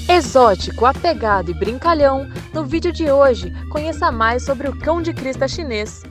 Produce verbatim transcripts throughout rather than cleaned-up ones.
Exótico, apegado e brincalhão, no vídeo de hoje, conheça mais sobre o cão de crista chinês.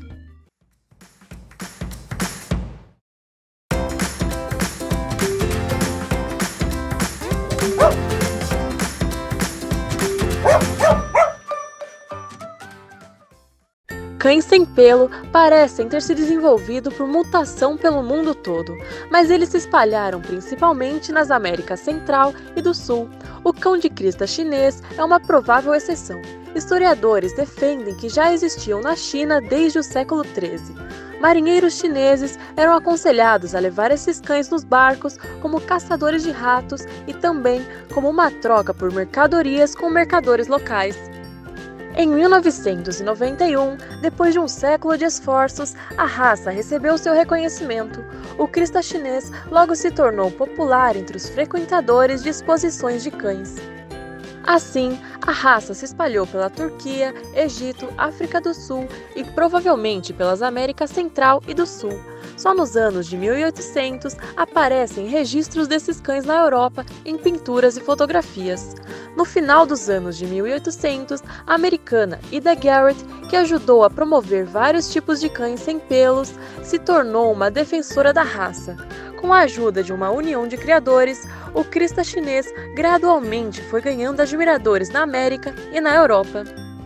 Cães sem pelo parecem ter se desenvolvido por mutação pelo mundo todo, mas eles se espalharam principalmente nas Américas Central e do Sul. O cão de crista chinês é uma provável exceção. Historiadores defendem que já existiam na China desde o século treze. Marinheiros chineses eram aconselhados a levar esses cães nos barcos como caçadores de ratos e também como uma troca por mercadorias com mercadores locais. Em mil novecentos e noventa e um, depois de um século de esforços, a raça recebeu seu reconhecimento. O crista chinês logo se tornou popular entre os frequentadores de exposições de cães. Assim, a raça se espalhou pela Turquia, Egito, África do Sul e provavelmente pelas Américas Central e do Sul. Só nos anos de mil e oitocentos aparecem registros desses cães na Europa em pinturas e fotografias. No final dos anos de mil e oitocentos, a americana Ida Garrett, que ajudou a promover vários tipos de cães sem pelos, se tornou uma defensora da raça. Com a ajuda de uma união de criadores, o crista chinês gradualmente foi ganhando admiradores na América e na Europa.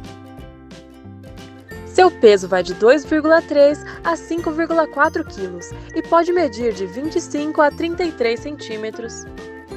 Seu peso vai de dois vírgula três a cinco vírgula quatro quilos e pode medir de vinte e cinco a trinta e três centímetros.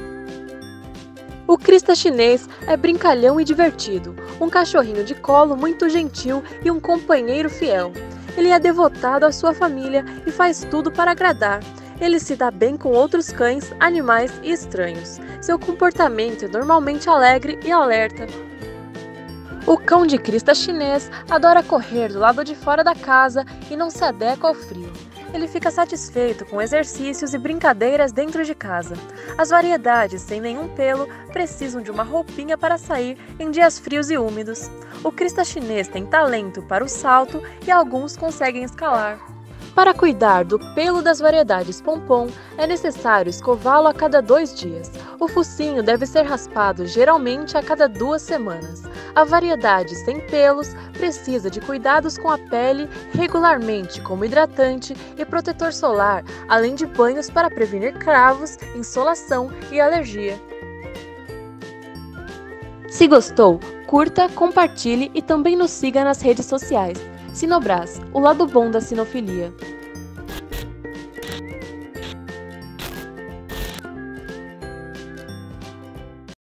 O crista chinês é brincalhão e divertido, um cachorrinho de colo muito gentil e um companheiro fiel. Ele é devotado à sua família e faz tudo para agradar. Ele se dá bem com outros cães, animais e estranhos. Seu comportamento é normalmente alegre e alerta. O cão de crista chinês adora correr do lado de fora da casa e não se adequa ao frio. Ele fica satisfeito com exercícios e brincadeiras dentro de casa. As variedades sem nenhum pelo precisam de uma roupinha para sair em dias frios e úmidos. O crista chinês tem talento para o salto e alguns conseguem escalar. Para cuidar do pelo das variedades pompom, é necessário escová-lo a cada dois dias. O focinho deve ser raspado geralmente a cada duas semanas. A variedade sem pelos precisa de cuidados com a pele regularmente, como hidratante e protetor solar, além de banhos para prevenir cravos, insolação e alergia. Se gostou, curta, compartilhe e também nos siga nas redes sociais. Sinobras, o lado bom da sinofilia.